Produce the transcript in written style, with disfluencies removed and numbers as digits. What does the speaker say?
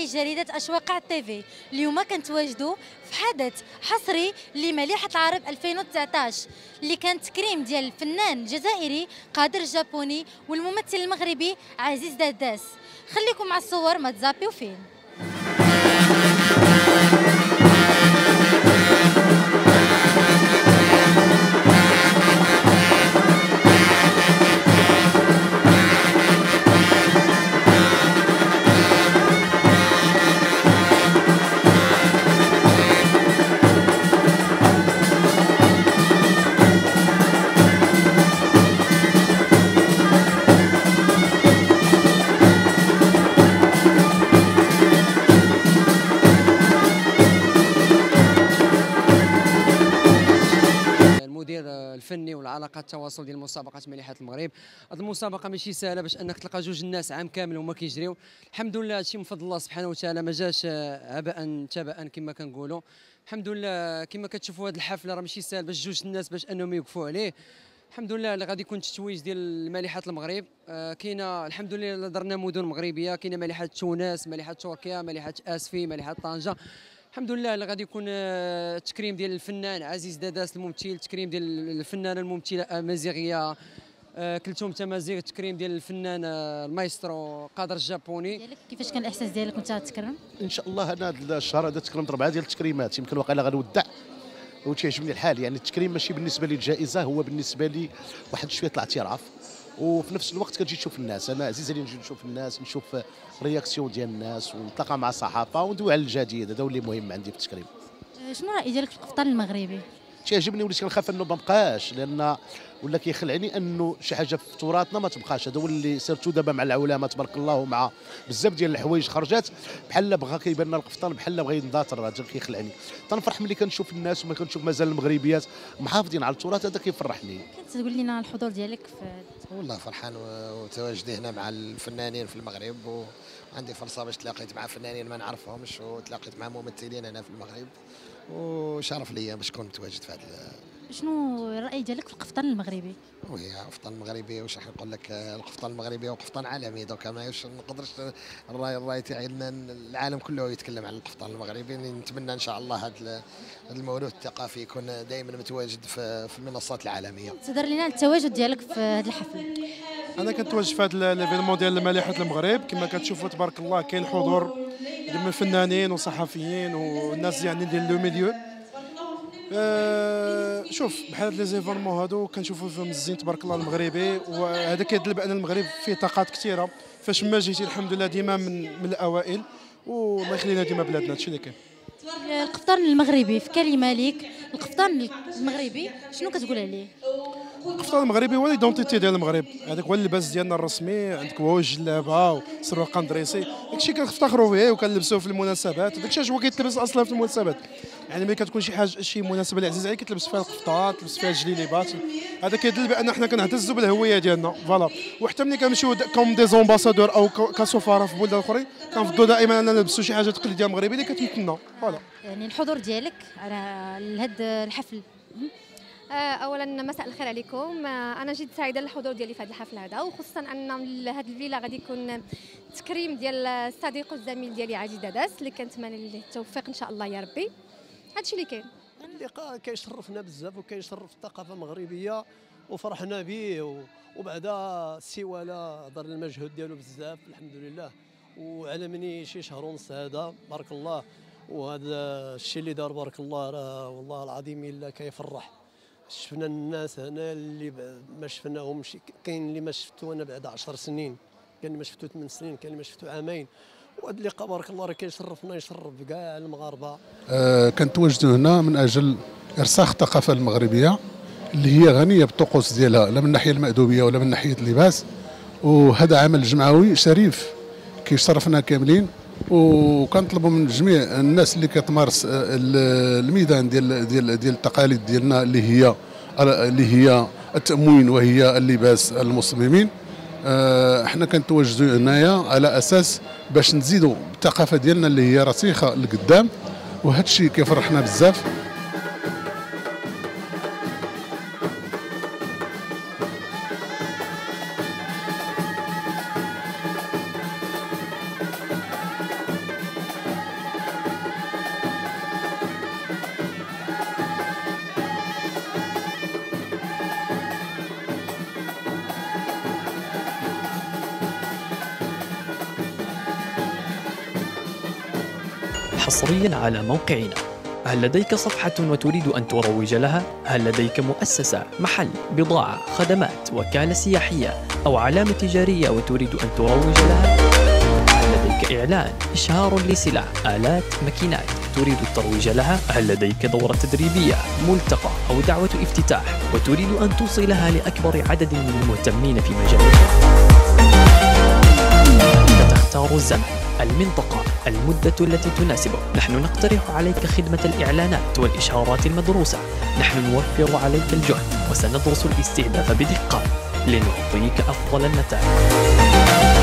مستمعي جريدة أشواق تيفي، اليوم كنتواجدوا في حدث حصري لمليحة العرب 2019 اللي كان تكريم ديال الفنان الجزائري قادر الجابوني والممثل المغربي عزيز داداس. خليكم مع الصور ما تزابيو فين. المدير الفني والعلاقات التواصل ديال مسابقه مليحه المغرب. هذه المسابقه ماشي سهله باش انك تلقى جوج الناس عام كامل هما كيجريو. الحمد لله هادشي من فضل الله سبحانه وتعالى، ما جاش هباء تباء كما كنقولوا. الحمد لله كما كتشوفوا هذه الحفله راه ماشي سهل باش جوج الناس باش انهم يوقفوا عليه. الحمد لله اللي غادي يكون التتويج ديال مليحه المغرب. كاينه الحمد لله درنا مدن مغربيه، كاينه مليحه تونس، مليحه تركيا، مليحه اسفي، مليحه طنجه. الحمد لله اللي غادي يكون التكريم ديال الفنان عزيز داداس الممثل، التكريم ديال الفنانه الممثله امازيغيه كلثوم تمازيغ، التكريم ديال الفنان المايسترو قادر الجابوني. كيفاش كان الاحساس ديالك وانت تكرم؟ ان شاء الله انا هذا الشهر هذا تكرمت 4 ديال التكريمات، يمكن واقيلا غنودع وتيعجبني الحال. يعني التكريم ماشي بالنسبه لي الجائزه، هو بالنسبه لي واحد شويه الاعتراف، وفي نفس الوقت كتجي تشوف الناس. انا عزيز علي نجي نشوف الناس، نشوف رياكسيون ديال الناس ونتلاقى مع الصحافه وندوي على الجديد. هذا هو اللي مهم عندي في التكريم. شنو الراي ديالك في القفطان المغربي؟ تيعجبني، وليت كنخاف انه ما بقاش، لان ولا كيخلعني انه شي حاجه في تراثنا ما تبقاش. هذا هو اللي سيرتو دابا مع العلماء تبارك الله، ومع بزاف ديال الحوايج خرجات بحال بغا كيبان لنا القفطان بحال بغا ينضاطر. هذا كيخلعني تنفرح ملي كنشوف الناس وما كنشوف مازال المغربيات محافظين على التراث. هذا كيفرحني. كنت تقول لنا الحضور ديالك في والله فرحان وتواجدي هنا مع الفنانين في المغرب، وعندي فرصه باش تلاقيت مع فنانين ما نعرفهمش وتلاقيت مع ممثلين هنا في المغرب، وشرف ليا باش كنت متواجد في هذا. شنو الراي ديالك في القفطان المغربي؟ وي القفطان المغربي واش راح نقول لك، القفطان المغربي هو قفطان عالمي. دوكا ما نقدرش الراي تاعي ان العالم كله يتكلم عن القفطان المغربي. نتمنى ان شاء الله هذا الموروث الثقافي يكون دائما متواجد في المنصات العالميه. تقدر لنا التواجد ديالك في هذا الحفل؟ انا كنتواجد في هذا ليفينمون ديال مليحه المغرب. كما كتشوفوا تبارك الله كاين حضور من فنانين وصحفيين والناس يعني ديال لو ميليو. شوف بحال هاد لي زيفونمون هادو كنشوفوا فيهم الزين تبارك الله المغربي، وهذا كيدل بان المغرب فيه طاقات كثيره. فاش ما جيتي الحمد لله ديما من الاوائل، والله يخلينا ديما بلادنا. هادشي اللي كاين. القفطان المغربي في كلمه ليك، القفطان المغربي شنو كتقول عليه؟ القفطان المغربي هو ليدونتيتي ديال المغرب. هذاك هو اللباس ديالنا الرسمي. عندك هو الجلابه وسروال قندريسي، داكشي كنفتخروا به وكنلبسوه في المناسبات. داكشي هو كيتلبس اصلا في المناسبات. يعني ملي كتكون شي حاجه شي مناسبه اللي عزيزه عليك كتلبس فيها القفطان، تلبس فيها الجليليبات. هذا كيدل بان حنا كنعتزوا بالهويه ديالنا. فوالا. وحتى ملي كنمشيو كوم دي زومباسادور او كسفاره في بلدان اخرين كنفضلوا دائما اننا نلبسوا شي حاجه تقليديه مغربيه اللي كتمثلنا. فوالا. يعني الحضور ديالك على هذا الحفل. اولا مساء الخير عليكم. انا جد سعيده للحضور ديالي في هذا الحفل هذا، وخصوصا ان هذه الليله غادي يكون تكريم ديال الصديق والزميل ديالي عزيز داداس، اللي كنتمنى له التوفيق ان شاء الله يا ربي. هادشي اللي كاين. اللقاء كيشرفنا بزاف وكيشرف الثقافه المغربيه وفرحنا به، وبعدا سوالا دار المجهود ديالو بزاف الحمد لله. وعلى مني شي شهر ونص هذا بارك الله، وهذا الشيء اللي دار بارك الله راه والله العظيم الا كيفرح. شفنا الناس هنا اللي ما شفناهمش، كاين اللي ما شفتو انا بعد 10 سنين، كاين اللي ما شفتو 8 سنين، كاين اللي ما شفتو عامين. وهذا اللقاء بارك الله راه كيشرفنا، يشرف كاع المغاربه. كنتواجدوا هنا من اجل ارساخ الثقافه المغربيه اللي هي غنيه بالطقوس ديالها، لا من الناحيه المأدوبيه ولا من ناحيه اللباس. وهذا عمل جمعوي شريف كيشرفنا كاملين، وكنطلبوا من جميع الناس اللي كتمارس الميدان ديال التقاليد ديالنا اللي هي التأموين وهي اللباس المصممين. احنا كنتواجدوا هنايا على اساس باش نزيدوا الثقافه ديالنا اللي هي رسيخه لقدام، وهذا الشيء كيفرحنا بزاف. حصريا على موقعنا. هل لديك صفحة وتريد أن تروج لها؟ هل لديك مؤسسة، محل، بضاعة، خدمات، وكالة سياحية أو علامة تجارية وتريد أن تروج لها؟ هل لديك إعلان، إشهار لسلع، آلات، ماكينات تريد الترويج لها؟ هل لديك دورة تدريبية، ملتقى أو دعوة افتتاح وتريد أن توصلها لأكبر عدد من المهتمين في مجالك؟ أنت تختار الزمن، المنطقة، المدة التي تناسبك. نحن نقترح عليك خدمة الإعلانات والإشهارات المدروسة. نحن نوفر عليك الجهد وسندرس الاستهداف بدقة لنعطيك أفضل النتائج.